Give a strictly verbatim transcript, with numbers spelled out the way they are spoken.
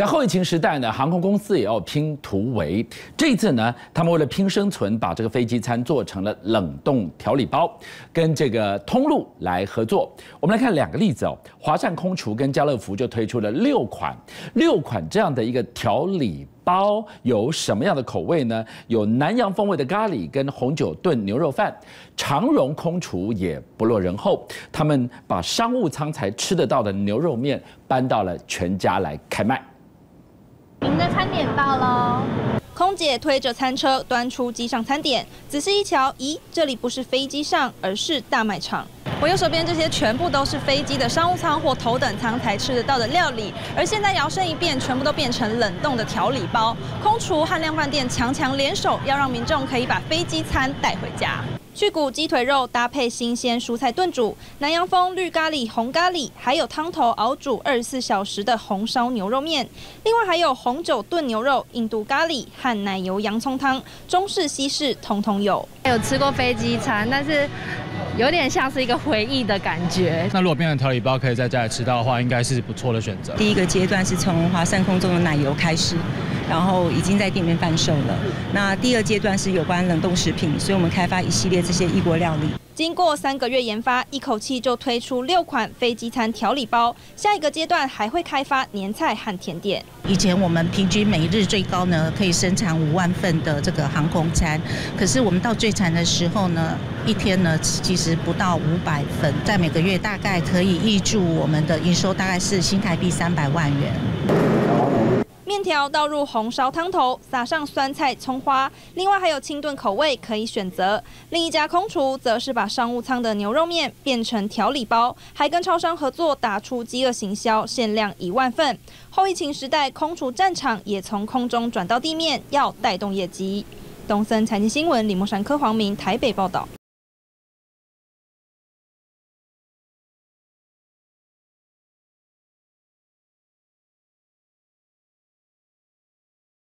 在后疫情时代呢，航空公司也要拼突围。这一次呢，他们为了拼生存，把这个飞机餐做成了冷冻调理包，跟这个通路来合作。我们来看两个例子哦，华善空厨跟家乐福就推出了六款六款这样的一个调理包，有什么样的口味呢？有南洋风味的咖喱跟红酒炖牛肉饭。长荣空厨也不落人后，他们把商务舱才吃得到的牛肉面搬到了全家来开卖。 您的餐点到喽。空姐推着餐车端出机上餐点，仔细一瞧，咦，这里不是飞机上，而是大卖场。我右手边这些全部都是飞机的商务舱或头等舱才吃得到的料理，而现在摇身一变，全部都变成冷冻的调理包。空厨和量贩店强强联手，要让民众可以把飞机餐带回家。去骨鸡腿肉搭配新鲜蔬菜炖煮，南洋风绿咖喱、红咖喱，还有汤头熬煮二十四小时的红烧牛肉面。另外还有红酒炖牛肉、印度咖喱和奶油洋葱汤，中式西式统统有。 有吃过飞机餐，但是有点像是一个回忆的感觉。 那如果变成调理包，可以在家里吃到的话，应该是不错的选择。 第一个阶段是从华善空中的奶油开始，然后已经在店面贩售了。那第二阶段是有关冷冻食品，所以我们开发一系列这些异国料理。 经过三个月研发，一口气就推出六款飞机餐调理包。下一个阶段还会开发年菜和甜点。 以前我们平均每日最高呢可以生产五万份的这个航空餐，可是我们到最惨的时候呢，一天呢其实不到五百份，在每个月大概可以挹注我们的营收大概是新台币三百万元。 面条倒入红烧汤头，撒上酸菜、葱花，另外还有清炖口味可以选择。另一家空厨则是把商务舱的牛肉面变成调理包，还跟超商合作打出饥饿行销，限量一万份。后疫情时代，空厨战场也从空中转到地面，要带动业绩。东森财经新闻李默山、柯黄明台北报道。